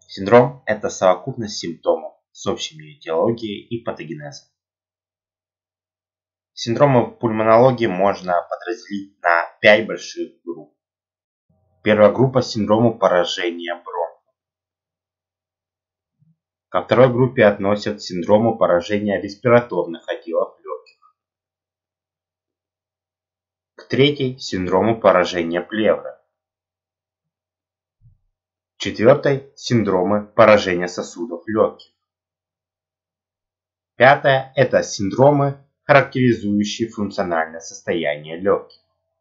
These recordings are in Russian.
Синдром – это совокупность симптомов с общими этиологией и патогенезом. Синдромы в пульмонологии можно подразделить на 5 больших групп. Первая группа – синдромы поражения бронхов. Ко второй группе относят синдромы поражения респираторных отделов легких. К третьей – синдрому поражения плевры. К четвертой – синдромы поражения сосудов легких. Пятое – это синдромы, характеризующие функциональное состояние легких.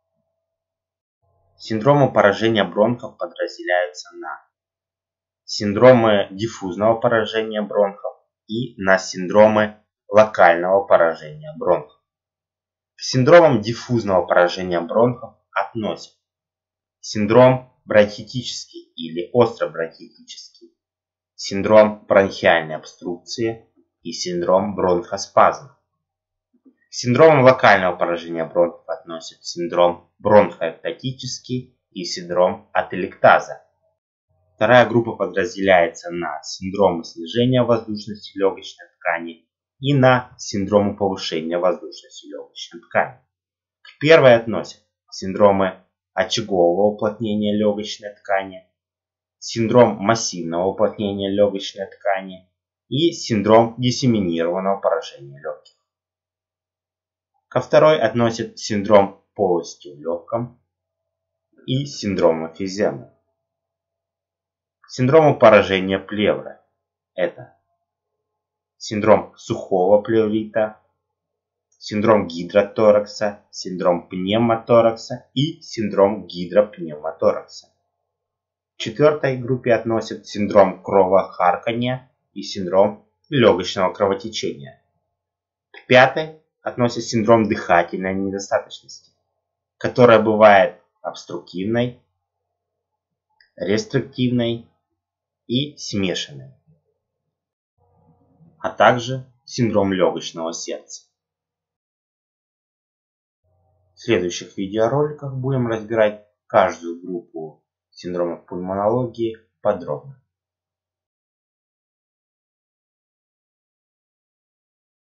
Синдромы поражения бронхов подразделяются на синдромы диффузного поражения бронхов и на синдромы локального поражения бронхов. К синдромам диффузного поражения бронхов относят синдром бронхитический или остробронхитический, синдром бронхиальной обструкции и синдром бронхоспазма. К синдромам локального поражения бронхов относят синдром бронхоэктатический и синдром ателектаза. Вторая группа подразделяется на синдромы снижения воздушности легочной ткани и на синдромы повышения воздушности легочной ткани. К первой относят синдромы очагового уплотнения легочной ткани, синдром массивного уплотнения легочной ткани и синдром диссеминированного поражения легких. Ко второй относят синдром полости в легком и синдром эмфиземы. К синдрому поражения плевры это синдром сухого плеврита, синдром гидроторакса, синдром пневмоторакса и синдром гидропневмоторакса. К четвертой группе относят синдром кровохаркания и синдром легочного кровотечения. К пятой относят синдром дыхательной недостаточности, которая бывает обструктивной, рестриктивной и смешанной, а также синдром легочного сердца. В следующих видеороликах будем разбирать каждую группу синдромов пульмонологии подробно.